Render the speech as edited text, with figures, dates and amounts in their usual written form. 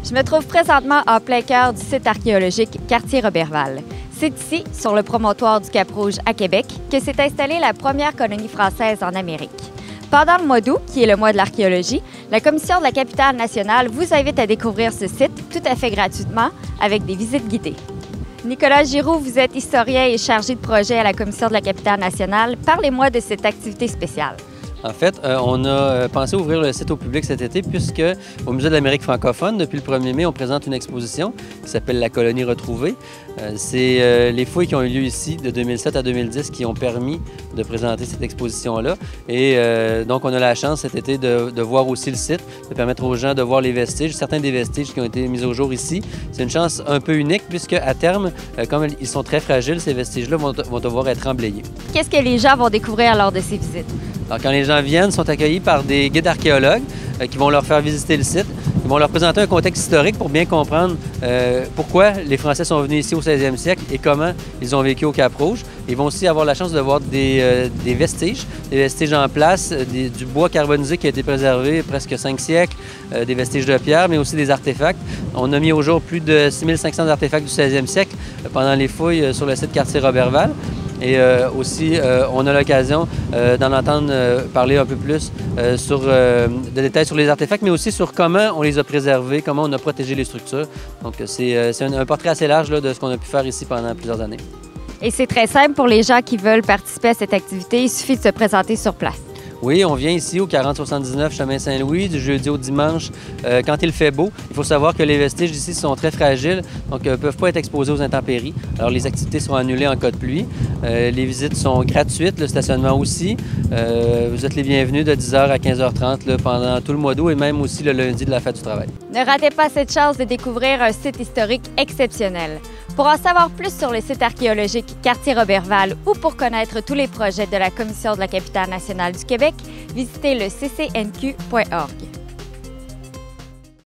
Je me trouve présentement en plein cœur du site archéologique Cartier-Roberval. C'est ici, sur le promontoire du Cap-Rouge à Québec, que s'est installée la première colonie française en Amérique. Pendant le mois d'août, qui est le mois de l'archéologie, la Commission de la capitale nationale vous invite à découvrir ce site tout à fait gratuitement avec des visites guidées. Nicolas Giroux, vous êtes historien et chargé de projet à la Commission de la capitale nationale. Parlez-moi de cette activité spéciale. En fait, on a pensé ouvrir le site au public cet été puisque au Musée de l'Amérique francophone, depuis le 1er mai, on présente une exposition qui s'appelle La colonie retrouvée. C'est les fouilles qui ont eu lieu ici de 2007 à 2010 qui ont permis de présenter cette exposition-là. Et donc, on a la chance cet été de voir aussi le site, de permettre aux gens de voir les vestiges, certains des vestiges qui ont été mis au jour ici. C'est une chance un peu unique puisque à terme, comme ils sont très fragiles, ces vestiges-là vont devoir être emblayés. Qu'est-ce que les gens vont découvrir lors de ces visites? Alors, quand les gens viennent, ils sont accueillis par des guides archéologues qui vont leur faire visiter le site. Ils vont leur présenter un contexte historique pour bien comprendre pourquoi les Français sont venus ici au 16e siècle et comment ils ont vécu au Cap-Rouge. Ils vont aussi avoir la chance de voir des vestiges en place, du bois carbonisé qui a été préservé presque 5 siècles, des vestiges de pierre, mais aussi des artefacts. On a mis au jour plus de 6500 artefacts du 16e siècle pendant les fouilles sur le site Cartier-Roberval. Et aussi, on a l'occasion d'en entendre parler un peu plus sur des détails sur les artefacts, mais aussi sur comment on les a préservés, comment on a protégé les structures. Donc, c'est un portrait assez large là, de ce qu'on a pu faire ici pendant plusieurs années. Et c'est très simple pour les gens qui veulent participer à cette activité. Il suffit de se présenter sur place. Oui, on vient ici au 4079 chemin Saint-Louis, du jeudi au dimanche, quand il fait beau. Il faut savoir que les vestiges d'ici sont très fragiles, donc ne peuvent pas être exposés aux intempéries. Alors, les activités sont annulées en cas de pluie. Les visites sont gratuites, le stationnement aussi. Vous êtes les bienvenus de 10h à 15h30 là, pendant tout le mois d'août et même aussi le lundi de la fête du travail. Ne ratez pas cette chance de découvrir un site historique exceptionnel. Pour en savoir plus sur le site archéologique Cartier-Roberval ou pour connaître tous les projets de la Commission de la capitale nationale du Québec, visitez le ccnq.org.